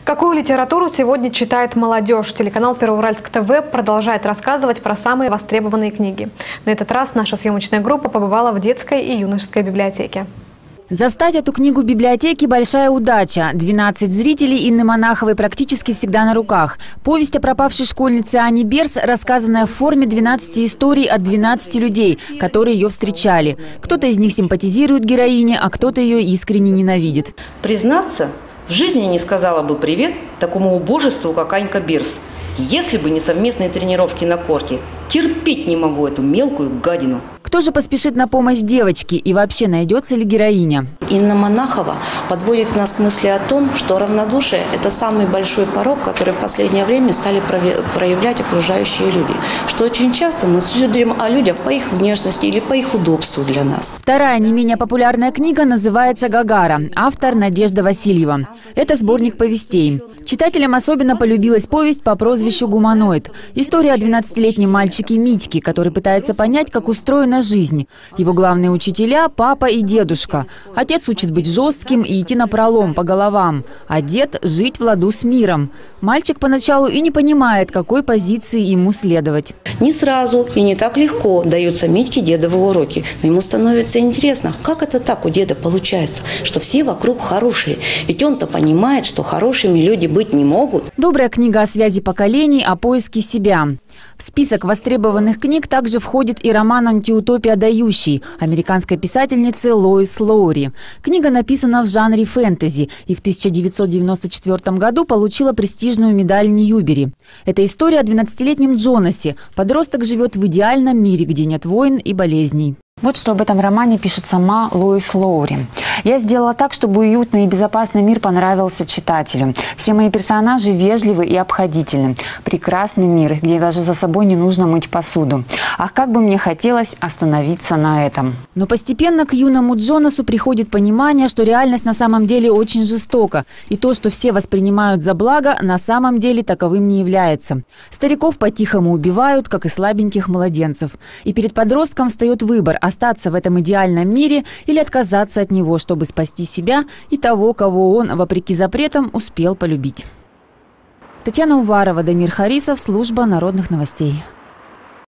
Какую литературу сегодня читает молодежь? Телеканал Первоуральск ТВ продолжает рассказывать про самые востребованные книги. На этот раз наша съемочная группа побывала в детской и юношеской библиотеке. Застать эту книгу в библиотеке – большая удача. 12 зрителей Инны Монаховой практически всегда на руках. Повесть о пропавшей школьнице Ане Берс, рассказанная в форме 12 историй от 12 людей, которые ее встречали. Кто-то из них симпатизирует героине, а кто-то ее искренне ненавидит. Признаться, в жизни не сказала бы привет такому убожеству, как Анька Берс. Если бы не совместные тренировки на корте. Терпеть не могу эту мелкую гадину. Кто же поспешит на помощь девочке и вообще найдется ли героиня? Инна Монахова подводит нас к мысли о том, что равнодушие – это самый большой порок, который в последнее время стали проявлять окружающие люди. Что очень часто мы судим о людях по их внешности или по их удобству для нас. Вторая не менее популярная книга называется «Гагара». Автор Надежда Васильева. Это сборник повестей. Читателям особенно полюбилась повесть по прозвищу «Гуманоид». История о 12-летнем мальчике Митьке, который пытается понять, как устроена жизнь. Его главные учителя – папа и дедушка. Отец учит быть жестким и идти напролом по головам, а дед – жить в ладу с миром. Мальчик поначалу и не понимает, какой позиции ему следовать. Не сразу и не так легко даются Митьке дедовы уроки. Но ему становится интересно, как это так у деда получается, что все вокруг хорошие. Ведь он-то понимает, что хорошими люди быть не могут. Добрая книга о связи поколений, о поиске себя. В список востребованных книг также входит и роман «Антиутопия дающий» американской писательницы Лоис Лоури. Книга написана в жанре фэнтези и в 1994 году получила престижную медаль Ньюбери. Это история о 12-летнем Джонасе. Подросток живет в идеальном мире, где нет войн и болезней. Вот что об этом романе пишет сама Лоис Лоури. «Я сделала так, чтобы уютный и безопасный мир понравился читателю. Все мои персонажи вежливы и обходительны. Прекрасный мир, где даже за собой не нужно мыть посуду. Ах, как бы мне хотелось остановиться на этом». Но постепенно к юному Джонасу приходит понимание, что реальность на самом деле очень жестока. И то, что все воспринимают за благо, на самом деле таковым не является. Стариков по-тихому убивают, как и слабеньких младенцев. И перед подростком встает выбор – остаться в этом идеальном мире или отказаться от него, чтобы спасти себя и того, кого он, вопреки запретам, успел полюбить. Татьяна Уварова, Дамир Харисов, служба народных новостей.